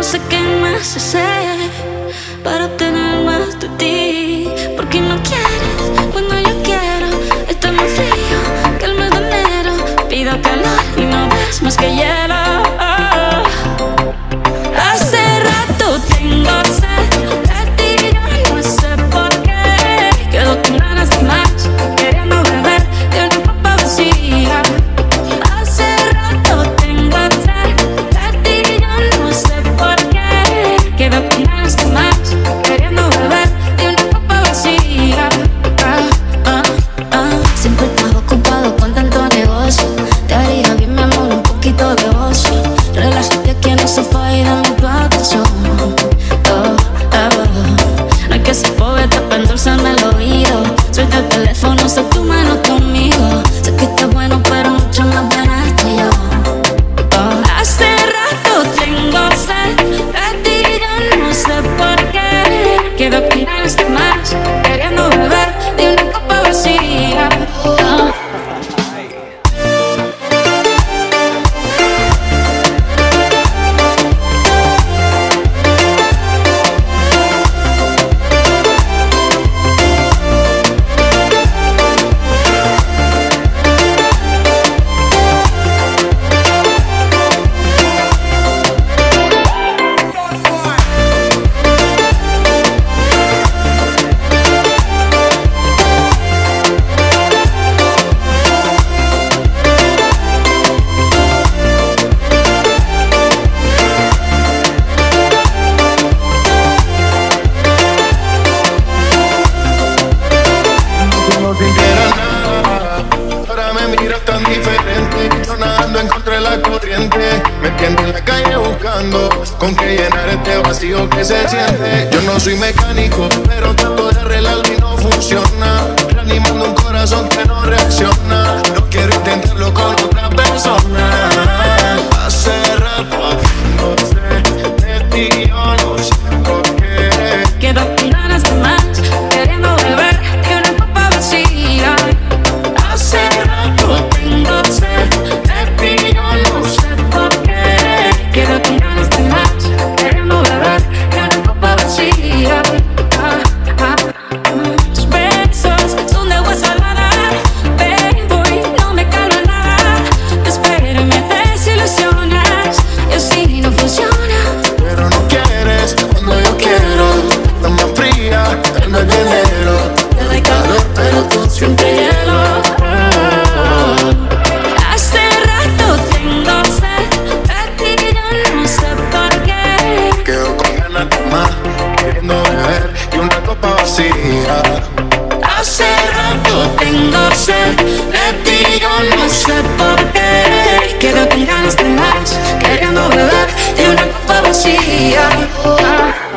sé qué más hacer para obtener más de ti. Porque no quieres cuando yo quiero. Está más frío que el mes de enero. Pido calor y no ves más que hielo. Hace rato tengo sed de ti, yo no sé por qué. Quedo con ganas de más, queriendo beber de una copa vacía. Hace rato tengo sed de ti, yo no sé por qué. Quedo con ganas de más, queriendo beber de una copa vacía. Siempre estás ocupado con tanto negocio. Te haría bien, mi amor, un poquito de ocio. Relájate aquí en el sofá y dame tu atención. No hay que ser poeta para endulzarme el oído. Suelta el teléfono, sé tu mano conmigo. Sé que estás bueno, pero mucho más buena estoy yo. Hace rato tengo sed de ti, yo no sé por qué. Quedo con ganas de más, queriendo beber de una copa vacía. Me tiendo en la calle buscando con qué llenar este vacío que se siente. Yo no soy mecánico, pero trato de arreglarlo y no funciona. Reanimando un corazón que no reacciona. No quiero intentarlo con otra persona. Hace rato no sé de ti, yo no sé por qué. Quedo con ganas de más, queriendo beber de una copa vacía. Hace rato tengo sed de ti, yo no sé por qué. Quedo con ganas de más, queriendo beber de una copa vacía. Tus besos son de agua salada, bebo y no me calma nada. Te espero y me desilusionas, y así no funciona. Pero no quieres cuando yo quiero. Estás más fría que el mes de enero. Te doy calor, pero tú siempre hielo. Hace rato tengo sed de ti, yo no sé por qué. Quedo con ganas de más, queriendo beber y una copa vacía. Hace rato tengo sed de ti, yo no sé por qué. Quedo con ganas de más, queriendo beber de una copa vacía.